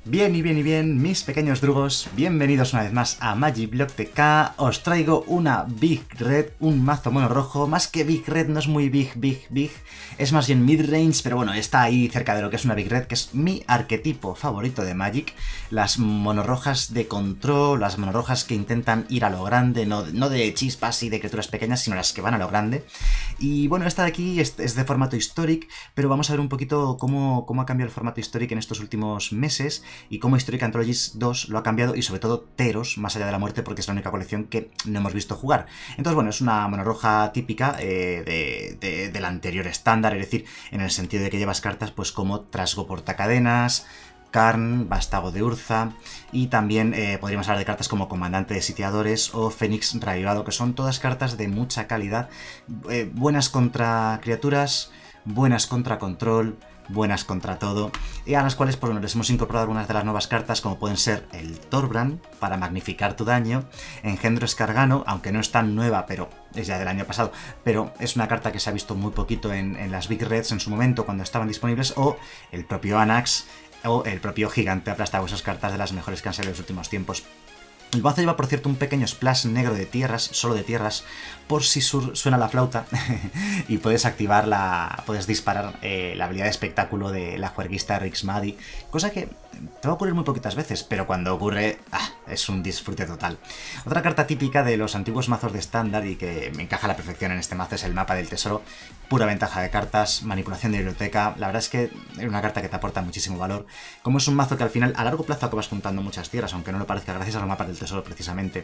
Bien y bien y bien, mis pequeños drugos, bienvenidos una vez más a Magiblock TK. Os traigo una Big Red, un mazo mono rojo, más que Big Red, no es muy big, es más bien mid-range, pero bueno, está ahí cerca de lo que es una Big Red, que es mi arquetipo favorito de Magic. Las monorrojas de control, las monorrojas que intentan ir a lo grande, no de chispas y de criaturas pequeñas, sino las que van a lo grande. Y bueno, esta de aquí es de formato Historic, pero vamos a ver un poquito cómo ha cambiado el formato Historic en estos últimos meses, y cómo Historic Anthologies 2 lo ha cambiado, y sobre todo Teros, más allá de la muerte, porque es la única colección que no hemos visto jugar. Entonces bueno, es una monorroja típica del anterior estándar, es decir, en el sentido de que llevas cartas pues como Trasgo Portacadenas, Karn, Vástago de Urza, y también podríamos hablar de cartas como Comandante de Sitiadores o Fénix Reavivado, que son todas cartas de mucha calidad, buenas contra criaturas, buenas contra control, buenas contra todo, y a las cuales pues, bueno, les hemos incorporado algunas de las nuevas cartas, como pueden ser el Thorbrand, para magnificar tu daño, Engendro Escargano, aunque no es tan nueva, pero es ya del año pasado, pero es una carta que se ha visto muy poquito en las Big Reds en su momento, cuando estaban disponibles, o el propio Anax, o el propio Gigante Aplastado, esas cartas de las mejores que han salido en los últimos tiempos. El mazo lleva, por cierto, un pequeño splash negro de tierras, solo de tierras, por si suena la flauta, y puedes activar puedes disparar la habilidad de espectáculo de la juerguista Rixmadi, cosa que te va a ocurrir muy poquitas veces, pero cuando ocurre, es un disfrute total. Otra carta típica de los antiguos mazos de estándar y que me encaja a la perfección en este mazo es el Mapa del Tesoro, pura ventaja de cartas, manipulación de biblioteca. La verdad es que es una carta que te aporta muchísimo valor, como es un mazo que al final a largo plazo acabas juntando muchas tierras, aunque no lo parezca, gracias a los mapas del tesoro precisamente.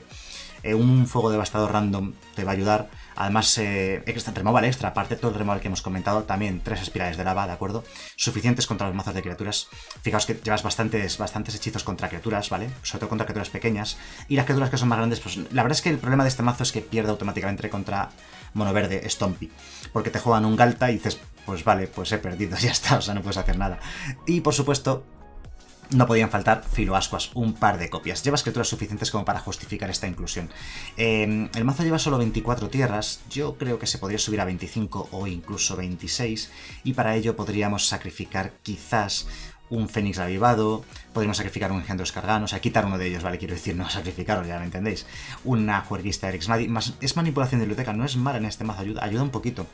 Un fuego devastador random te va a ayudar. Además, removal extra, aparte de todo el removal que hemos comentado, también 3 espirales de lava, ¿de acuerdo? Suficientes contra los mazos de criaturas. Fijaos que llevas bastantes hechizos contra criaturas, ¿vale? Sobre todo contra criaturas pequeñas. Y las criaturas que son más grandes, pues la verdad es que el problema de este mazo es que pierde automáticamente contra mono verde, Stompy. Porque te juegan un Galta y dices, pues vale, pues he perdido, ya está, o sea, no puedes hacer nada. Y por supuesto, no podían faltar Filoascuas, un par de copias. Llevas criaturas suficientes como para justificar esta inclusión. El mazo lleva solo 24 tierras, yo creo que se podría subir a 25 o incluso 26, y para ello podríamos sacrificar quizás un Fénix Reavivado, podríamos sacrificar un Engendro Escargano, o sea, quitar uno de ellos, ¿vale? Quiero decir, no sacrificarlo, ya me entendéis. Una juerguista de Rixmadi, es manipulación de biblioteca, no es mala en este mazo, ayuda un poquito.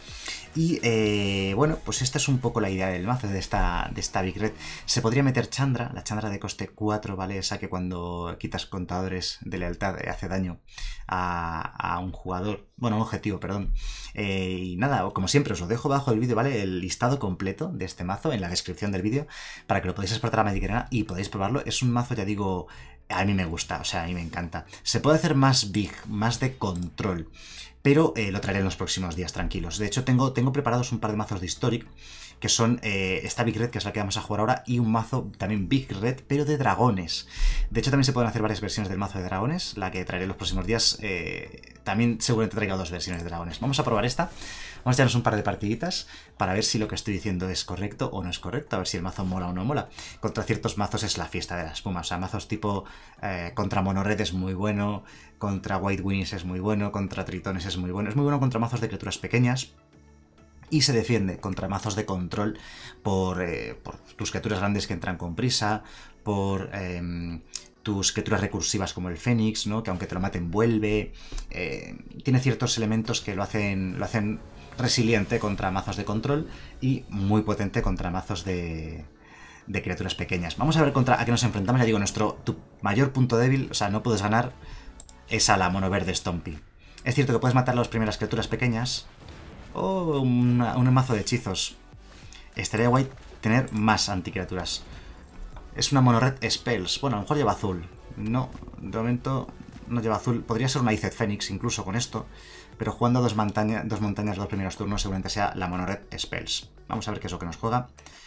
Y bueno, pues esta es un poco la idea del mazo de esta Big Red. Se podría meter Chandra, la Chandra de coste 4, ¿vale? Esa que cuando quitas contadores de lealtad hace daño a un jugador, bueno, a un objetivo, perdón. Y nada, como siempre os lo dejo abajo del vídeo, ¿vale? El listado completo de este mazo en la descripción del vídeo, para que lo podáis exportar a Magic Arena y podáis probarlo. Es un mazo, ya digo, a mí me gusta, o sea, a mí me encanta. Se puede hacer más big, más de control, pero lo traeré en los próximos días, tranquilos. De hecho, tengo preparados un par de mazos de Historic, que son esta Big Red, que es la que vamos a jugar ahora, y un mazo también Big Red, pero de dragones. De hecho, también se pueden hacer varias versiones del mazo de dragones, la que traeré en los próximos días. También seguramente traiga 2 versiones de dragones. Vamos a probar esta. Vamos a echarnos un par de partiditas para ver si lo que estoy diciendo es correcto o no es correcto, a ver si el mazo mola o no mola. Contra ciertos mazos es la fiesta de la espuma, o sea, mazos tipo contra Mono Red es muy bueno, contra White Wings es muy bueno, contra Tritones es muy bueno contra mazos de criaturas pequeñas. Y se defiende contra mazos de control por tus criaturas grandes que entran con prisa, por tus criaturas recursivas como el Fénix, ¿no? Que aunque te lo maten vuelve. Tiene ciertos elementos que lo hacen resiliente contra mazos de control y muy potente contra mazos de criaturas pequeñas. Vamos a ver a qué nos enfrentamos. Ya digo, tu mayor punto débil, o sea, no puedes ganar, es a la mono verde Stompy. Es cierto que puedes matar a las primeras criaturas pequeñas, o un mazo de hechizos. Estaría guay tener más anticriaturas. Es una mono red Spells. Bueno, a lo mejor lleva azul. No, de momento no lleva azul. Podría ser una Iced Fénix incluso con esto, pero jugando dos montañas los primeros turnos seguramente sea la mono red Spells. Vamos a ver qué es lo que nos juega.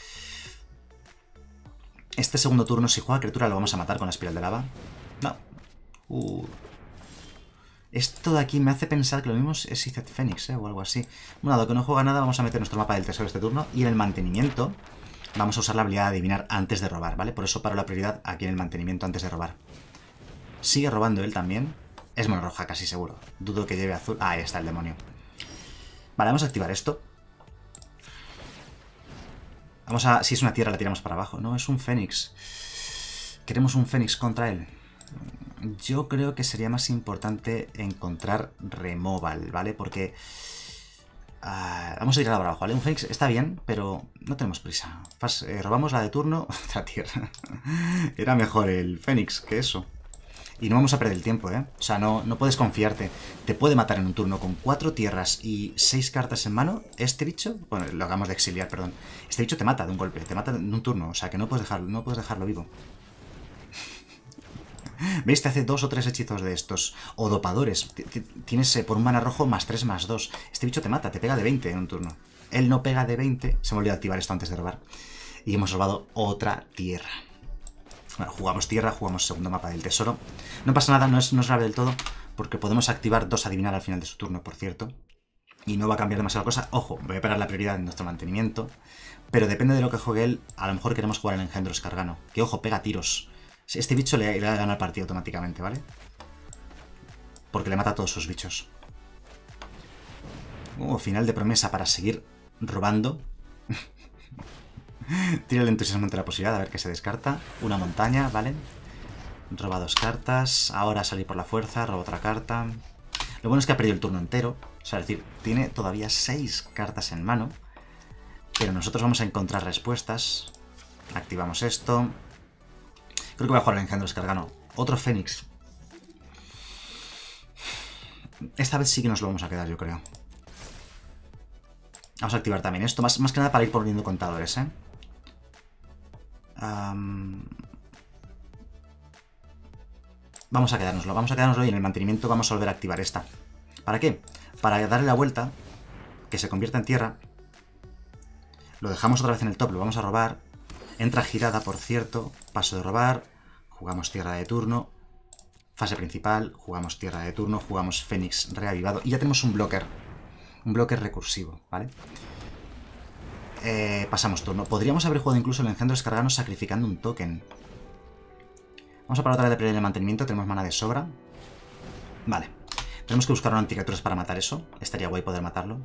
Este segundo turno, si juega criatura, lo vamos a matar con la espiral de lava. No. Esto de aquí me hace pensar que lo mismo es Iced Fénix, o algo así. Bueno, dado que no juega nada, vamos a meter nuestro mapa del tesoro este turno. Y en el mantenimiento vamos a usar la habilidad de adivinar antes de robar, ¿vale? Por eso paro la prioridad aquí en el mantenimiento antes de robar. Sigue robando él también. Es mono roja, casi seguro. Dudo que lleve azul. Ah, ahí está el demonio. Vale, vamos a activar esto. Vamos a... Si es una tierra la tiramos para abajo. No, es un Fénix. ¿Queremos un Fénix contra él? Yo creo que sería más importante encontrar Removal, ¿vale? Porque... vamos a ir abajo, ¿vale? Un Fénix está bien, pero no tenemos prisa. Robamos la de turno. Otra tierra. Era mejor el Fénix que eso. Y no vamos a perder el tiempo, ¿eh? O sea, no puedes confiarte. Te puede matar en un turno con 4 tierras y 6 cartas en mano. Este bicho... Bueno, lo hagamos de exiliar, perdón. Este bicho te mata de un golpe. Te mata en un turno. O sea, que no puedes dejarlo vivo. ¿Veis? Te hace 2 o 3 hechizos de estos. O dopadores. Tienes por un mana rojo +3/+2. Este bicho te mata, te pega de 20 en un turno. Él no pega de 20. Se me olvidó activar esto antes de robar. Y hemos robado otra tierra. Bueno, jugamos tierra, jugamos segundo mapa del tesoro. No pasa nada, no es grave del todo, porque podemos activar 2 adivinar al final de su turno, por cierto. Y no va a cambiar demasiado la cosa. Ojo, voy a parar la prioridad en nuestro mantenimiento. Pero depende de lo que juegue él, a lo mejor queremos jugar el engendro escargano. Que ojo, pega tiros. Este bicho le ha ganado el partido automáticamente, ¿vale? Porque le mata a todos sus bichos. Final de promesa para seguir robando. Tira el entusiasmo ante la posibilidad, a ver qué se descarta. Una montaña, ¿vale? Roba 2 cartas. Ahora salir por la fuerza, roba otra carta. Lo bueno es que ha perdido el turno entero. O sea, es decir, tiene todavía 6 cartas en mano. Pero nosotros vamos a encontrar respuestas. Activamos esto. Creo que voy a jugar el engendro escargano. Otro Fénix. Esta vez sí que nos lo vamos a quedar, yo creo. Vamos a activar también esto. Más que nada para ir poniendo contadores, ¿eh? Vamos a quedárnoslo y en el mantenimiento vamos a volver a activar esta. ¿Para qué? Para darle la vuelta, que se convierta en tierra. Lo dejamos otra vez en el top, lo vamos a robar. Entra girada, por cierto. Paso de robar. Jugamos tierra de turno. Fase principal. Jugamos tierra de turno. Jugamos Fénix reavivado. Y ya tenemos un blocker. Un blocker recursivo, ¿vale? Pasamos turno. Podríamos haber jugado incluso el engendro escargano sacrificando un token. Vamos a parar otra vez de perder el mantenimiento. Tenemos mana de sobra. Vale. Tenemos que buscar una anticriaturas para matar eso. Estaría guay poder matarlo.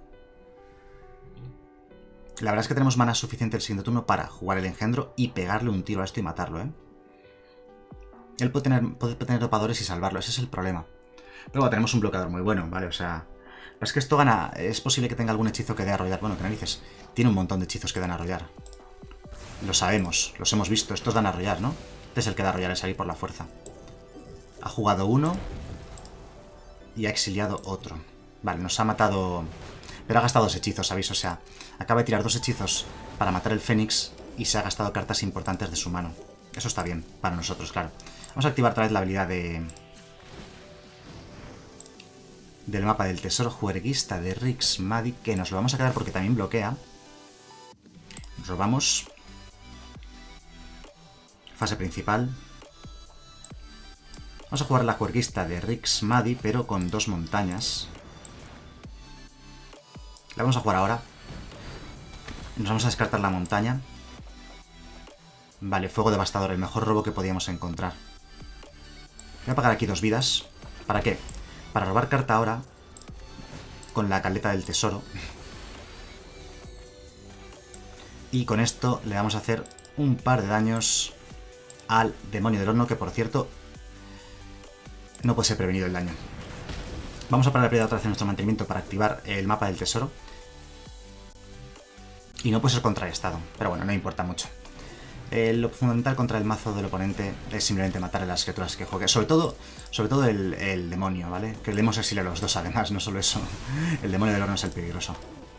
La verdad es que tenemos mana suficiente el siguiente turno para jugar el engendro y pegarle un tiro a esto y matarlo, ¿eh? Él puede tener dopadores y salvarlo. Ese es el problema. Pero bueno, tenemos un bloqueador muy bueno, ¿vale? O sea... Pero es que esto gana... Es posible que tenga algún hechizo que dé a arrollar. Bueno, que narices. Tiene un montón de hechizos que dan a arrollar. Lo sabemos. Los hemos visto. Estos dan a arrollar, ¿no? Este es el que da a arrollar, es salir por la fuerza. Ha jugado uno. Y ha exiliado otro. Vale, nos ha matado... Pero ha gastado 2 hechizos, ¿sabéis? O sea, acaba de tirar 2 hechizos para matar el Fénix y se ha gastado cartas importantes de su mano. Eso está bien, para nosotros, claro. Vamos a activar otra vez la habilidad del mapa del tesoro juerguista de Rix Madi, que nos lo vamos a quedar porque también bloquea. Robamos. Fase principal. Vamos a jugar la juerguista de Rix Madi, pero con 2 montañas. La vamos a jugar ahora. Nos vamos a descartar la montaña. Vale, fuego devastador, el mejor robo que podíamos encontrar. Voy a pagar aquí 2 vidas. ¿Para qué? Para robar carta ahora con la caleta del tesoro. Y con esto le vamos a hacer un par de daños al demonio del horno, que por cierto no puede ser prevenido el daño. Vamos a parar la prioridad otra vez en nuestro mantenimiento para activar el mapa del tesoro. Y no puede ser contrarrestado, pero bueno, no importa mucho. Lo fundamental contra el mazo del oponente es simplemente matar a las criaturas que juegue. Sobre todo el demonio, ¿vale? Que le hemos exiliado a los dos además, no solo eso. El demonio del horno es el peligroso.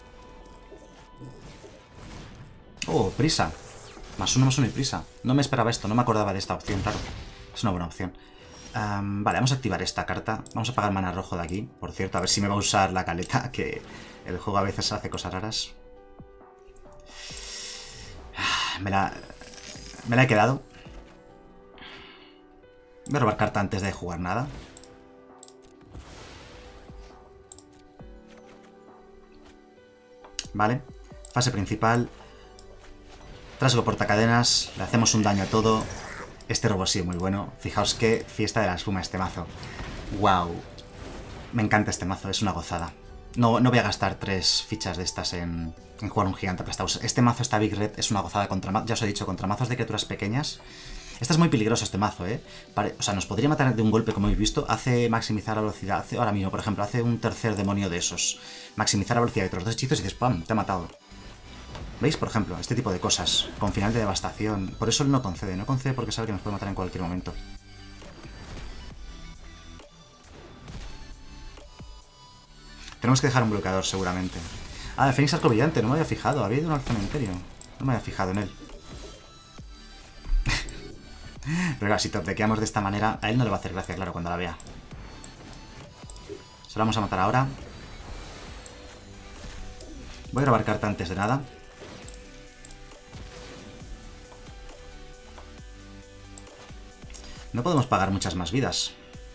Oh, prisa. +1/+1 y prisa. No me esperaba esto, no me acordaba de esta opción, claro. Es una buena opción. Vale, vamos a activar esta carta. Vamos a pagar mana rojo de aquí. Por cierto, a ver si me va a usar la caleta, que el juego a veces hace cosas raras. Me la he quedado. Voy a robar carta antes de jugar nada. Vale. Fase principal. Trasgo portacadenas. Le hacemos un daño a todo. Este robo ha sido muy bueno. Fijaos qué fiesta de la espuma este mazo. ¡Wow! Me encanta este mazo, es una gozada. No voy a gastar 3 fichas de estas en jugar un gigante aplastado. Este mazo, esta Big Red, es una gozada contra... Ya os he dicho, contra mazos de criaturas pequeñas. Este es muy peligroso, este mazo, ¿eh? O sea, nos podría matar de un golpe, como habéis visto. Hace maximizar la velocidad. Ahora mismo, por ejemplo, hace un tercer demonio de esos. Maximizar la velocidad de otros 2 hechizos y dices, ¡pam! Te ha matado. ¿Veis? Por ejemplo, este tipo de cosas. Con final de devastación. Por eso él no concede. No concede porque sabe que nos puede matar en cualquier momento. Tenemos que dejar un bloqueador, seguramente. Ah, el Fénix Arcobrillante. No me había fijado. Había ido al cementerio. No me había fijado en él. Pero claro, si torpequeamos de esta manera, a él no le va a hacer gracia, claro, cuando la vea. Se la vamos a matar ahora. Voy a grabar carta antes de nada. No podemos pagar muchas más vidas.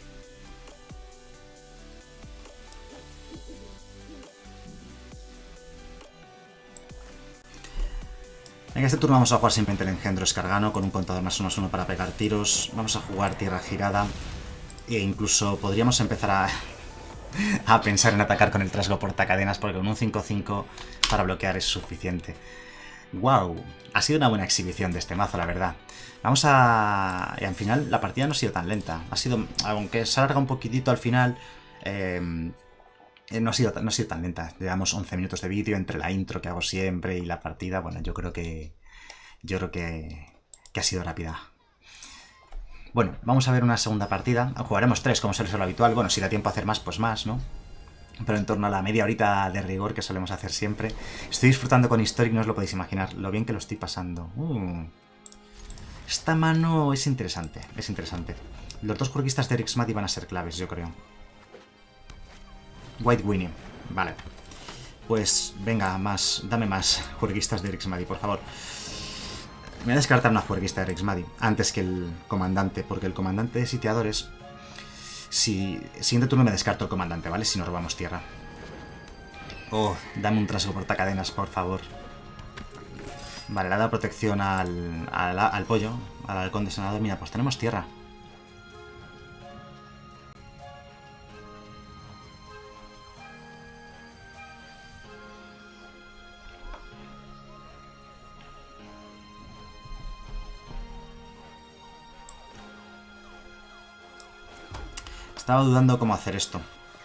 En este turno vamos a jugar simplemente el engendro escargano con un contador +1/+1 para pegar tiros. Vamos a jugar tierra girada. E incluso podríamos empezar a pensar en atacar con el trasgo portacadenas porque con un 5-5 para bloquear es suficiente. ¡Wow! Ha sido una buena exhibición de este mazo, la verdad. Vamos a... Y al final la partida no ha sido tan lenta. Ha sido... Aunque se alarga un poquitito al final... No ha sido tan lenta. Llevamos 11 minutos de vídeo entre la intro que hago siempre y la partida. Bueno, yo creo que ha sido rápida. Bueno, vamos a ver una segunda partida. Jugaremos 3, como suele ser lo habitual. Bueno, si da tiempo a hacer más, pues más, ¿no? Pero en torno a la media horita de rigor que solemos hacer siempre. Estoy disfrutando con Historic, no os lo podéis imaginar. Lo bien que lo estoy pasando. Esta mano es interesante, es interesante. Los 2 juerguistas de Erixmadi van a ser claves, yo creo. White Winnie, vale. Pues venga, dame más juerguistas de Erixmadi, por favor. Me voy a descartar una juerguista de Erixmadi antes que el comandante, porque el comandante de sitiadores... Siguiente turno me descarto el comandante, ¿vale? Si no robamos tierra. Oh, dame un trasgo portacadenas, por favor. Vale, le ha dado protección al pollo, al halcón de senador. Mira, pues tenemos tierra. Estaba dudando cómo hacer esto.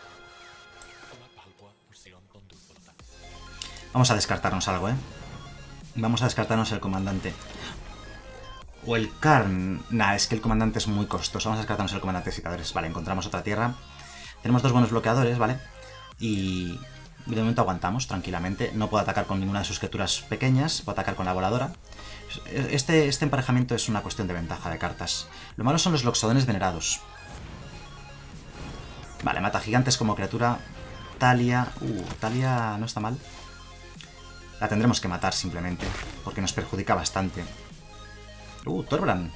Vamos a descartarnos algo, ¿eh? Vamos a descartarnos el comandante. O el Karn. Nah, es que el comandante es muy costoso. Vamos a descartarnos el comandante de sitiadores. Vale, encontramos otra tierra. Tenemos 2 buenos bloqueadores, ¿vale? Y de momento aguantamos tranquilamente. No puedo atacar con ninguna de sus criaturas pequeñas. Puedo atacar con la voladora. Este emparejamiento es una cuestión de ventaja de cartas. Lo malo son los loxodones venerados. Vale, mata gigantes como criatura. Talia... Talia no está mal. La tendremos que matar simplemente, porque nos perjudica bastante. Torbran.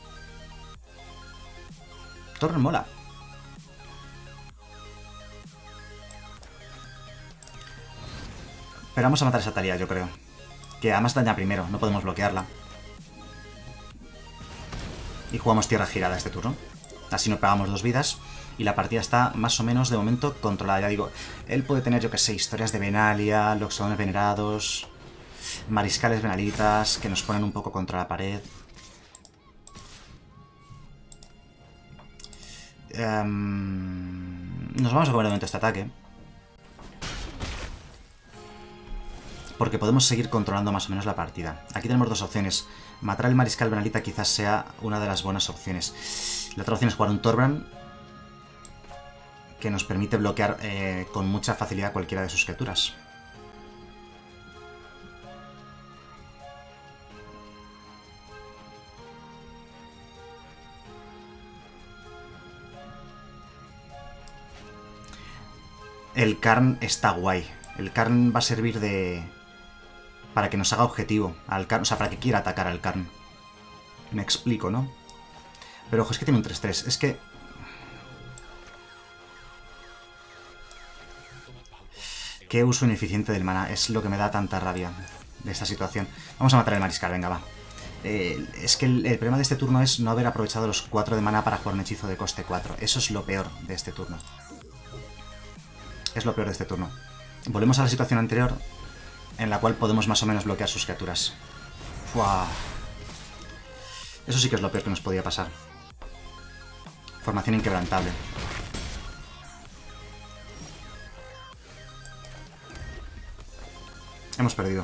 Torbran mola. Pero vamos a matar a esa Talia, yo creo. Que además daña primero, no podemos bloquearla. Y jugamos tierra girada este turno. Así no pegamos 2 vidas. Y la partida está más o menos de momento controlada. Ya digo, él puede tener, yo que sé, historias de Benalia, loxodones venerados, mariscales venalitas que nos ponen un poco contra la pared. Nos vamos a comer de momento este ataque. Porque podemos seguir controlando más o menos la partida. Aquí tenemos 2 opciones. Matar al mariscal venalita quizás sea una de las buenas opciones. La otra opción es jugar un Torbran, que nos permite bloquear con mucha facilidad cualquiera de sus criaturas. El Karn está guay. El Karn va a servir para que nos haga objetivo al Karn, o sea, para que quiera atacar al Karn. Me explico, ¿no? Pero ojo, es que tiene un 3-3. Es que... Qué uso ineficiente del mana. Es lo que me da tanta rabia de esta situación. Vamos a matar al mariscal, venga, va. Es que el problema de este turno es no haber aprovechado los 4 de mana para jugar un hechizo de coste 4. Eso es lo peor de este turno. Es lo peor de este turno. Volvemos a la situación anterior, en la cual podemos más o menos bloquear sus criaturas. ¡Fua! Eso sí que es lo peor que nos podía pasar. Formación inquebrantable. Hemos perdido.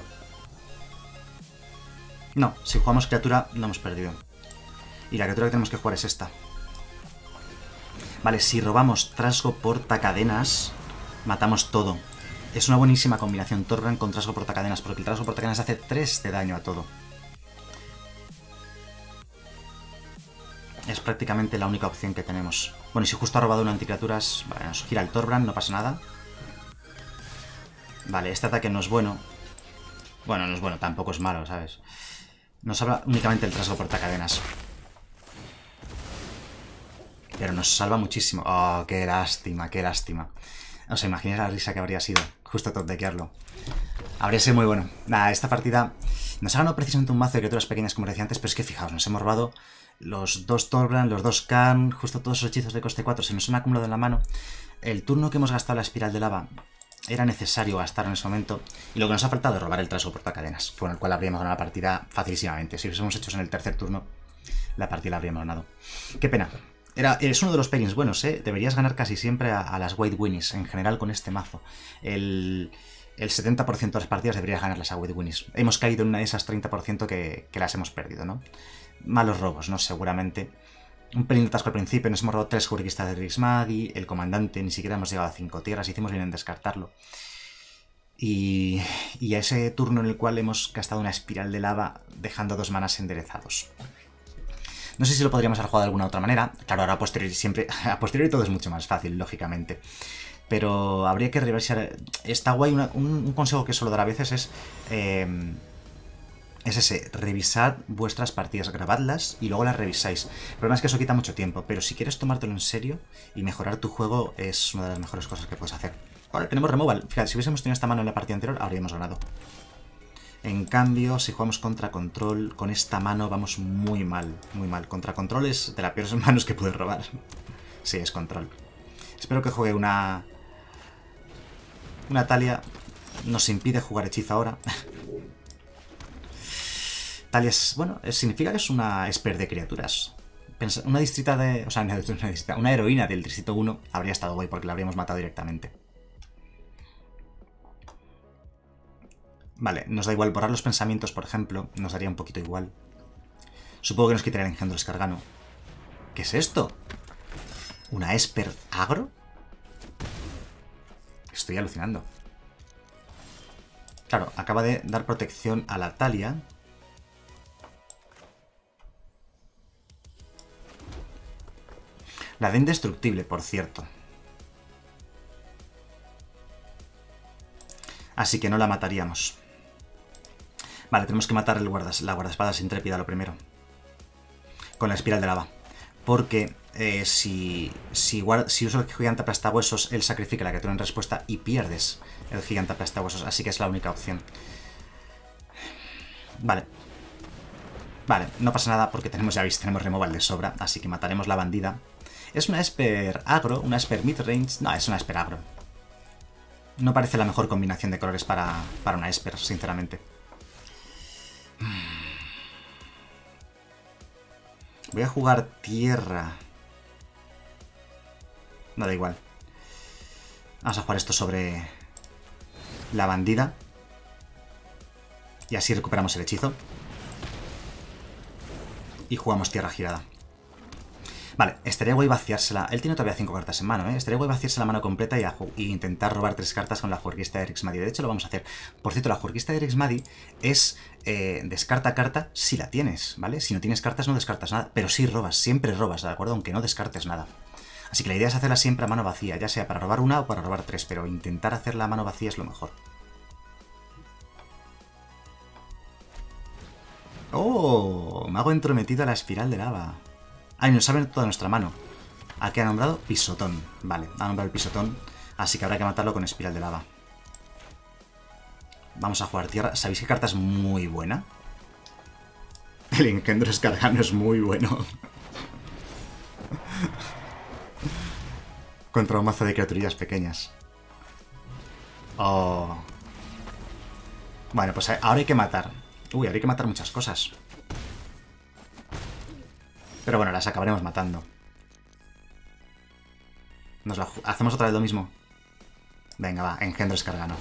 No, si jugamos criatura, no hemos perdido. Y la criatura que tenemos que jugar es esta. Vale, si robamos Trasgo portacadenas, matamos todo. Es una buenísima combinación Torbran con Trasgo portacadenas, porque el Trasgo portacadenas hace 3 de daño a todo. Es prácticamente la única opción que tenemos. Bueno, y si justo ha robado una anticriaturas, vale, nos gira el Torbran, no pasa nada. Vale, este ataque no es bueno. Bueno, no es bueno, tampoco es malo, ¿sabes? Nos habla únicamente el Trasgo portacadenas. Pero nos salva muchísimo. Oh, qué lástima, qué lástima. O sea, imagináis la risa que habría sido justo top deckearlo. Habría sido muy bueno. Nada, esta partida nos ha ganado precisamente un mazo de criaturas pequeñas, como decía antes, pero es que fijaos, nos hemos robado los 2 Torbran, los 2 Karn, justo todos esos hechizos de coste 4 se nos han acumulado en la mano. El turno que hemos gastado la espiral de lava era necesario gastarlo en ese momento, y lo que nos ha faltado es robar el Trasgo portacadenas, con el cual habríamos ganado la partida facilísimamente. Si hubiésemos hecho en el tercer turno, la partida la habríamos ganado. Qué pena. Es uno de los pairings buenos, ¿eh? Deberías ganar casi siempre a las White Winnies, en general con este mazo. El 70% de las partidas deberías ganarlas a White Winnies. Hemos caído en una de esas 30% que las hemos perdido, ¿no? Malos robos, ¿no? Seguramente. Un pelín de atasco al principio, nos hemos robado 3 Jurguistas de Drixmadi, el comandante, ni siquiera hemos llegado a 5 tierras, hicimos bien en descartarlo. Y a ese turno en el cual hemos gastado una espiral de lava, dejando 2 manas enderezados. No sé si lo podríamos haber jugado de alguna otra manera. Claro, ahora a posteriori todo es mucho más fácil, lógicamente. Pero habría que revisar. Está guay, un consejo que suelo dar a veces es ese, revisad vuestras partidas, grabadlas y luego las revisáis. El problema es que eso quita mucho tiempo, pero si quieres tomártelo en serio y mejorar tu juego es una de las mejores cosas que puedes hacer. Ahora tenemos removal. Fíjate, si hubiésemos tenido esta mano en la partida anterior, habríamos ganado. En cambio, si jugamos contra control, con esta mano vamos muy mal, muy mal. Contra control es de las peores manos que puedes robar. Sí, es control. Espero que juegue una Talia. Nos impide jugar hechizo ahora. Talia es, bueno, significa que es una Esper de criaturas. Una distrita de... O sea, una heroína del distrito 1 habría estado guay porque la habríamos matado directamente. Vale, nos da igual borrar los pensamientos, por ejemplo. Nos daría un poquito igual. Supongo que nos quitaría el engendro escargano. ¿Qué es esto? ¿Una Esper agro? Estoy alucinando. Claro, acaba de dar protección a la Talia. La de indestructible, por cierto. Así que no la mataríamos. Vale, tenemos que matar la guardaespadas intrépida lo primero. Con la espiral de lava. Porque si uso el gigante aplastahuesos, él sacrifica la criatura en respuesta y pierdes el gigante aplastahuesos. Así que es la única opción. Vale. Vale, no pasa nada porque tenemos, ya veis, tenemos removal de sobra. Así que mataremos la bandida. ¿Es una Esper agro? ¿Una Esper midrange? No, es una Esper agro. No parece la mejor combinación de colores para una Esper, sinceramente. Voy a jugar tierra. No da igual. Vamos a jugar esto sobre la bandida. Y así recuperamos el hechizo. Y jugamos tierra girada. Vale, estaría guay vaciársela. Él tiene todavía 5 cartas en mano, ¿eh? Estaría guay vaciarse la mano completa y intentar robar 3 cartas con la Jurguista de Drixmadi. De hecho, lo vamos a hacer. Por cierto, la Jurguista de Drixmadi es descarta carta si la tienes, ¿vale? Si no tienes cartas, no descartas nada. Pero sí robas, siempre robas, ¿de acuerdo? Aunque no descartes nada. Así que la idea es hacerla siempre a mano vacía, ya sea para robar una o para robar 3, pero intentar hacerla a mano vacía es lo mejor. ¡Oh! Mago entrometido a la espiral de lava. Ay, nos sabe toda nuestra mano. ¿A qué ha nombrado? Pisotón. Vale, ha nombrado el pisotón. Así que habrá que matarlo con espiral de lava. Vamos a jugar tierra. ¿Sabéis qué carta es muy buena? El engendro escargano es muy bueno. Contra un mazo de criaturillas pequeñas. Oh. Bueno, pues ahora hay que matar. Uy, ahora hay que matar muchas cosas. Pero bueno, las acabaremos matando. ¿Hacemos otra vez lo mismo? Venga, va, engendro escargano.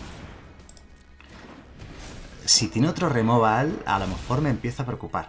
Si tiene otro removal, a lo mejor me empieza a preocupar.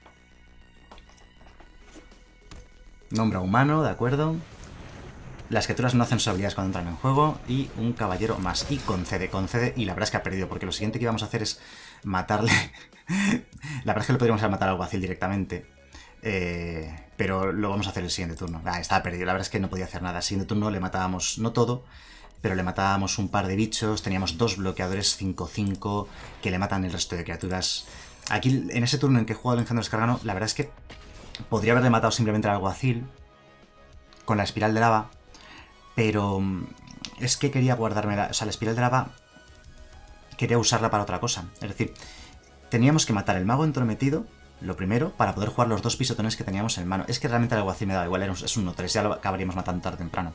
Nombra humano, de acuerdo. Las criaturas no hacen sus habilidades cuando entran en juego. Y un caballero más. Y concede. Y la verdad es que ha perdido, porque lo siguiente que íbamos a hacer es matarle. La verdad es que le podríamos matar al alguacil directamente. Pero lo vamos a hacer el siguiente turno. Estaba perdido, la verdad es que no podía hacer nada. El siguiente turno le matábamos, no todo, pero le matábamos un par de bichos. Teníamos 2 bloqueadores 5-5 que le matan el resto de criaturas. Aquí, en ese turno en que he jugado el engendro escargano, la verdad es que podría haberle matado simplemente al alguacil con la espiral de lava, pero es que quería guardarme la espiral de lava quería usarla para otra cosa. Es decir, teníamos que matar el mago entrometido, lo primero, para poder jugar los 2 pisotones que teníamos en mano. Es que realmente el alguacil me da igual, es un 1-3, ya lo acabaríamos matando tarde o temprano.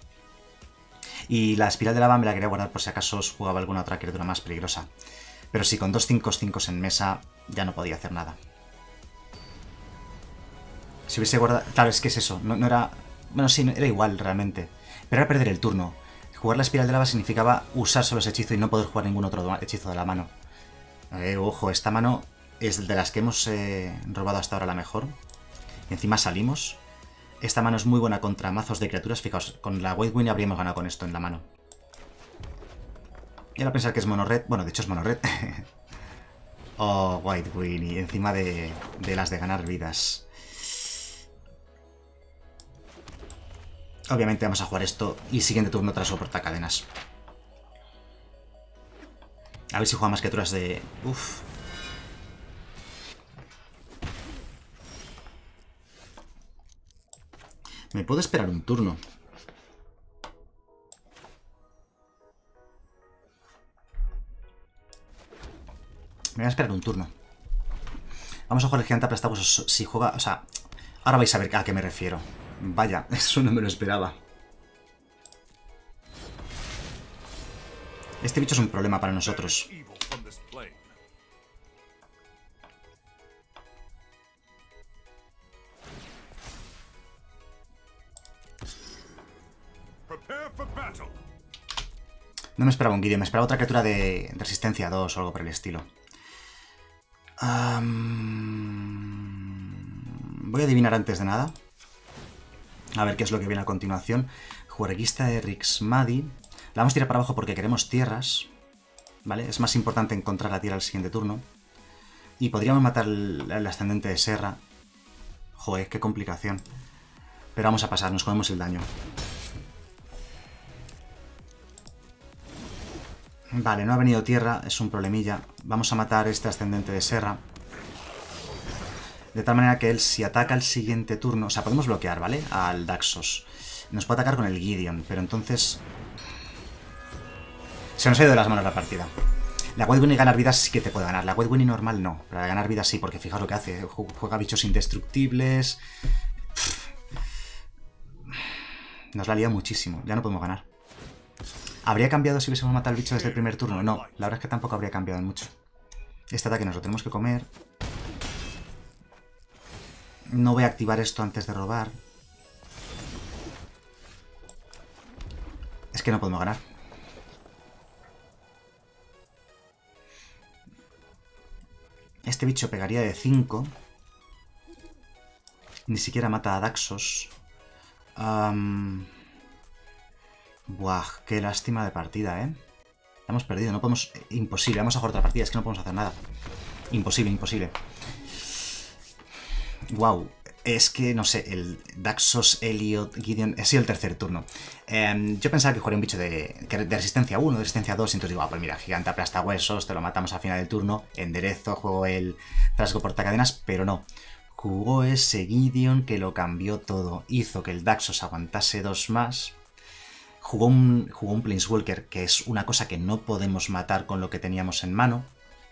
Y la espiral de lava me la quería guardar por si acaso os jugaba alguna otra criatura más peligrosa. Pero sí, con 2 5-5 en mesa ya no podía hacer nada. Si hubiese guardado... Claro, es que es eso, no era... Bueno, sí, era igual realmente. Pero era perder el turno. Jugar la espiral de lava significaba usar solo ese hechizo y no poder jugar ningún otro hechizo de la mano. Ojo, esta mano es de las que hemos robado hasta ahora la mejor. Y encima salimos. Esta mano es muy buena contra mazos de criaturas. Fijaos, con la White Winnie habríamos ganado con esto en la mano. Y ahora pensar que es mono red. Bueno, de hecho es mono red. Oh, White Winnie. Encima de las de ganar vidas. Obviamente vamos a jugar esto. Y siguiente turno tras o portacadenas. A ver si juega más criaturas de... Uf. Me puedo esperar un turno. Me voy a esperar un turno. Vamos a jugar el gigante aplastado si juega... O sea, ahora vais a ver a qué me refiero. Vaya, eso no me lo esperaba. Este bicho es un problema para nosotros. No me esperaba un Gideon, me esperaba otra criatura de resistencia 2 o algo por el estilo. Voy a adivinar antes de nada. A ver qué es lo que viene a continuación. Juerguista de Rixmadi. La vamos a tirar para abajo porque queremos tierras. ¿Vale? Es más importante encontrar la tierra al siguiente turno. Y podríamos matar el ascendente de Serra. Joder, qué complicación. Pero vamos a pasar, nos comemos el daño. Vale, no ha venido tierra, es un problemilla. Vamos a matar este ascendente de Serra. De tal manera que él, si ataca el siguiente turno... O sea, podemos bloquear, ¿vale? Al Daxos. Nos puede atacar con el Gideon, pero entonces... Se nos ha ido de las manos la partida. La White Winnie ganar vidas sí que te puede ganar. La White Winnie normal no. Pero la de ganar vidas sí, porque fijaos lo que hace. Juega bichos indestructibles. Nos la ha liado muchísimo. Ya no podemos ganar. ¿Habría cambiado si hubiésemos matado al bicho desde el primer turno? No, la verdad es que tampoco habría cambiado mucho. Este ataque nos lo tenemos que comer. No voy a activar esto antes de robar. Es que no podemos ganar. Este bicho pegaría de 5. Ni siquiera mata a Daxos. Buah, qué lástima de partida, ¿eh? La hemos perdido, no podemos... Imposible, vamos a jugar otra partida, es que no podemos hacer nada. Imposible, imposible. Wow, es que, no sé, el Daxos, Elliot, Gideon... Ha sido el tercer turno. Yo pensaba que jugaría un bicho de resistencia 1, de resistencia 2, y entonces digo, pues mira, gigante aplasta huesos, te lo matamos al final del turno, enderezo, juego el trasgo portacadenas, pero no. Jugó ese Gideon que lo cambió todo, hizo que el Daxos aguantase 2 más... Jugó un Planeswalker, que es una cosa que no podemos matar con lo que teníamos en mano.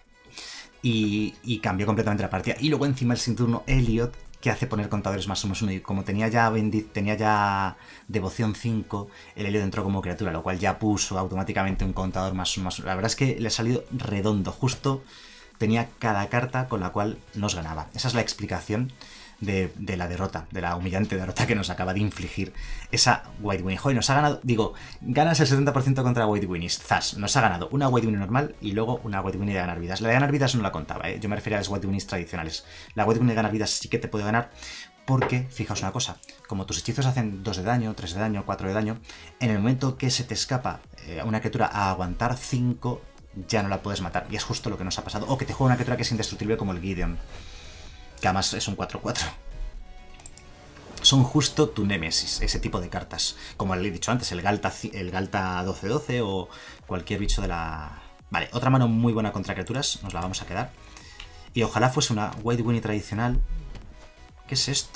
Y cambió completamente la partida. Y luego encima el sin turno Elliot, que hace poner contadores más o menos 1. Y como tenía ya devoción 5, el Elliot entró como criatura, lo cual ya puso automáticamente un contador más 1. La verdad es que le ha salido redondo. Justo tenía cada carta con la cual nos ganaba. Esa es la explicación de la derrota, de la humillante derrota que nos acaba de infligir esa White Winnie. Joder, nos ha ganado, digo, ganas el 70% contra White Winnies. Zas, nos ha ganado una White Winnie normal y luego una White Winnie de ganar vidas. La de ganar vidas no la contaba, ¿eh? Yo me refería a las White Winnies tradicionales. La White Winnie de ganar vidas sí que te puede ganar porque, fijaos una cosa, como tus hechizos hacen 2 de daño, 3 de daño, 4 de daño, en el momento que se te escapa una criatura a aguantar 5, ya no la puedes matar. Y es justo lo que nos ha pasado. O que te juega una criatura que es indestructible como el Gideon, que además es un 4-4. Son justo tu némesis, ese tipo de cartas. Como le he dicho antes, el Galta 12-12 o cualquier bicho de la... Vale, otra mano muy buena contra criaturas, nos la vamos a quedar. Y ojalá fuese una White Winnie tradicional. ¿Qué es esto?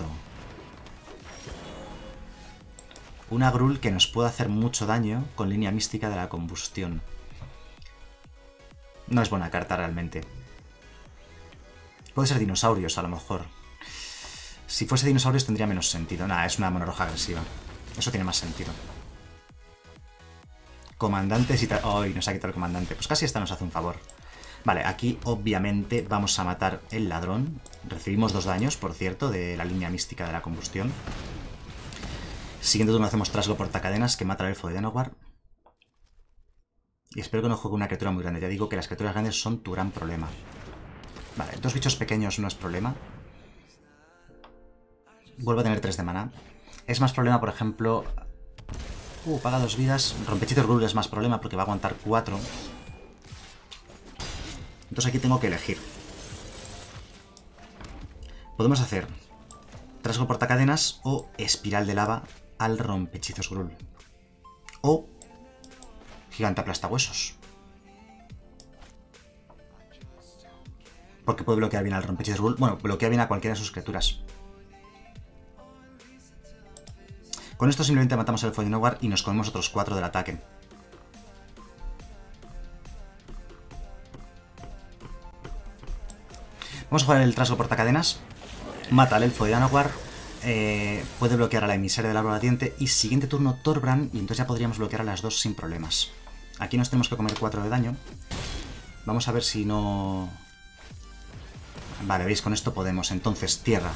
Una Gruul que nos puede hacer mucho daño con línea mística de la combustión. No es buena carta realmente. Puede ser dinosaurios a lo mejor. Si fuese dinosaurios tendría menos sentido. Nada, es una mono roja agresiva. Eso tiene más sentido. Comandantes y tal... ¡Ay! Nos ha quitado el comandante. Pues casi esta nos hace un favor. Vale, aquí obviamente vamos a matar el ladrón. Recibimos 2 daños, por cierto, de la línea mística de la combustión. Siguiente turno hacemos trasgo portacadenas que mata al elfo de Denowar. Y espero que no juegue una criatura muy grande. Ya digo que las criaturas grandes son tu gran problema. Vale, 2 bichos pequeños no es problema. Vuelvo a tener 3 de maná. Es más problema, por ejemplo... paga 2 vidas. Rompehechizos Gruul es más problema porque va a aguantar 4. Entonces aquí tengo que elegir. Podemos hacer trasgo portacadenas o espiral de lava al rompehechizos Gruul. O gigante aplastahuesos. Porque puede bloquear bien al rompehechizos Gruul. Bueno, bloquea bien a cualquiera de sus criaturas. Con esto simplemente matamos al elfo de Denowar y nos comemos otros 4 del ataque. Vamos a jugar el trasgo portacadenas. Mata al elfo de Denowar. Puede bloquear a la emisaria del árbol ardiente. Y siguiente turno Thorbrand. Y entonces ya podríamos bloquear a las 2 sin problemas. Aquí nos tenemos que comer 4 de daño. Vamos a ver si no... Vale, veis, con esto podemos. Entonces, tierra.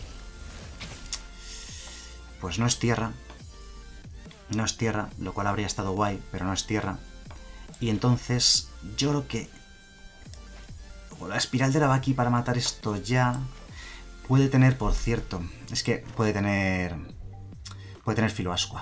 Pues no es tierra. No es tierra, lo cual habría estado guay, pero no es tierra. Y entonces, yo creo que... la espiral de lava aquí para matar esto ya... Puede tener, por cierto... Es que puede tener... Puede tener filoascua.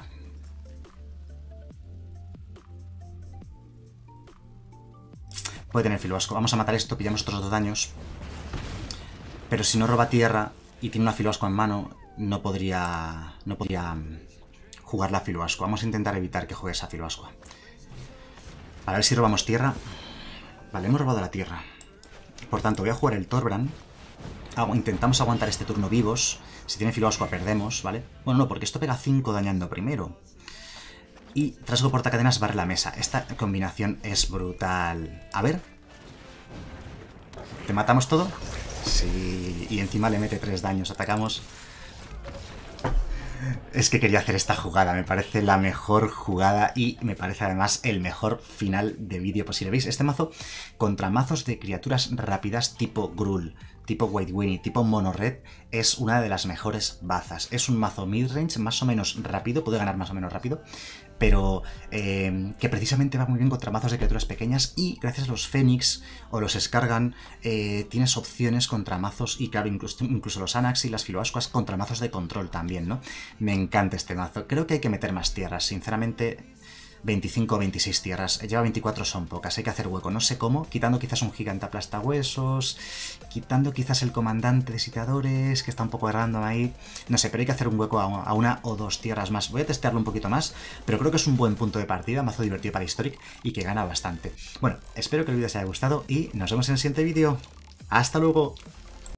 Puede tener filoascua. Vamos a matar esto, pillamos otros 2 daños. Pero si no roba tierra y tiene una filoascua en mano... No podría jugar la filoascua. Vamos a intentar evitar que juegue esa filoascua. Para ver si robamos tierra. Vale, hemos robado la tierra. Por tanto, voy a jugar el Thorbrand. Intentamos aguantar este turno vivos. Si tiene filoascua perdemos, ¿vale? Bueno, no, porque esto pega 5 dañando primero. Y trasgo portacadenas barre la mesa. Esta combinación es brutal. A ver. ¿Te matamos todo? Sí. Y encima le mete 3 daños. Atacamos... Es que quería hacer esta jugada, me parece la mejor jugada y me parece además el mejor final de vídeo posible. ¿Veis? Este mazo contra mazos de criaturas rápidas tipo Gruul, tipo White Winnie, tipo Mono Red, es una de las mejores bazas. Es un mazo midrange más o menos rápido, puede ganar más o menos rápido, pero que precisamente va muy bien contra mazos de criaturas pequeñas y gracias a los Fénix o los Skargan tienes opciones contra mazos y claro, incluso los Anax y las Filoascuas contra mazos de control también, ¿no? Me encanta este mazo. Creo que hay que meter más tierras, sinceramente... 25 o 26 tierras, lleva 24, son pocas, hay que hacer hueco, no sé cómo, quitando quizás un gigante aplastahuesos, quitando quizás el comandante de sitiadores, que está un poco errando ahí, no sé, pero hay que hacer un hueco a 1 o 2 tierras más. Voy a testearlo un poquito más, pero creo que es un buen punto de partida, mazo divertido para Historic y que gana bastante. Bueno, espero que el vídeo os haya gustado y nos vemos en el siguiente vídeo. ¡Hasta luego!